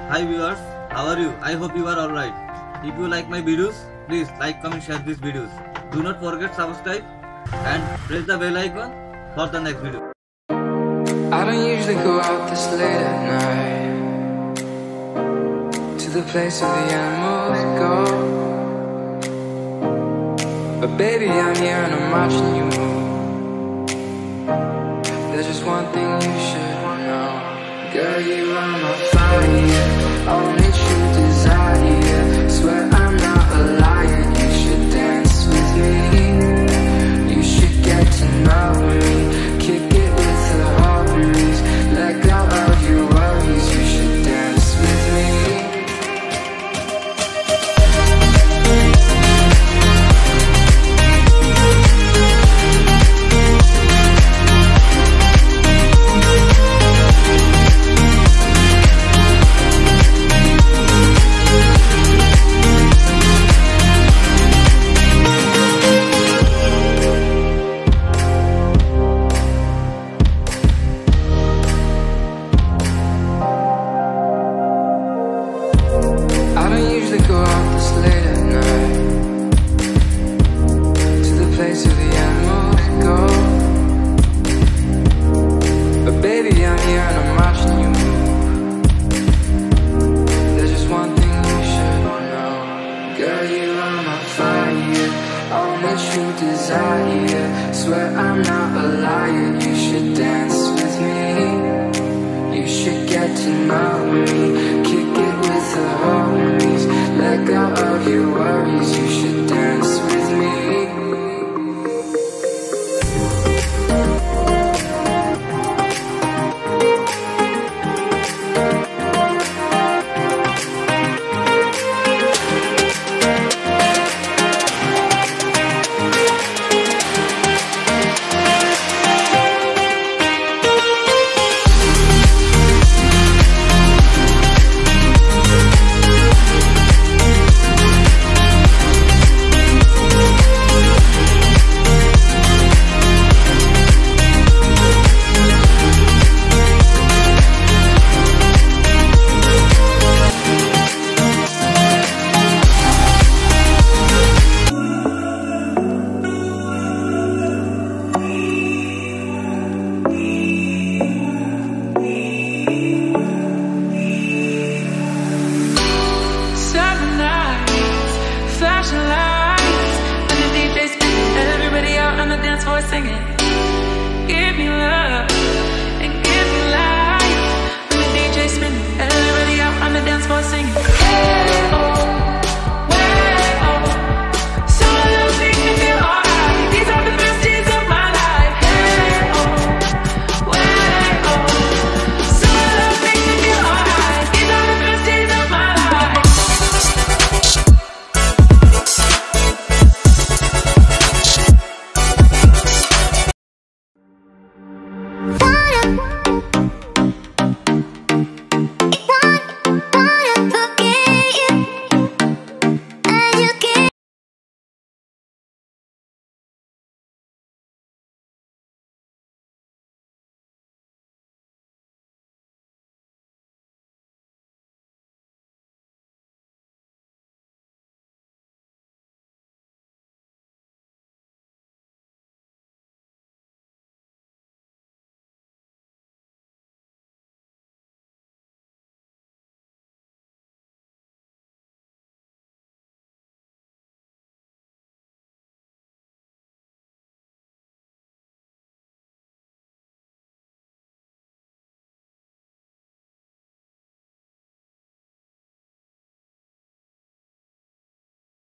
Hi viewers, how are you? I hope you are alright. If you like my videos, please like, comment, share these videos. Do not forget subscribe and press the bell icon for the next video. I don't usually go out this late at night, to the place where the animals go. But baby, I'm here and I'm watching you move. There's just one thing you should know. Girl, you are my fire, only true desire. Swear I'm not a liar, you should dance with me. You should get to know me, kick it with the hobbies. Let go of your worries, you should dance with me. Go out this late at night, to the place where the animals go. But baby, I'm here and I'm watching you move. There's just one thing you should know. Girl, you are my fire, only true desire. Swear I'm not a liar, you should dance with me. You should get to know me, kick it with the homies. Let go of your worries, you should dance with me. Singing, give me love.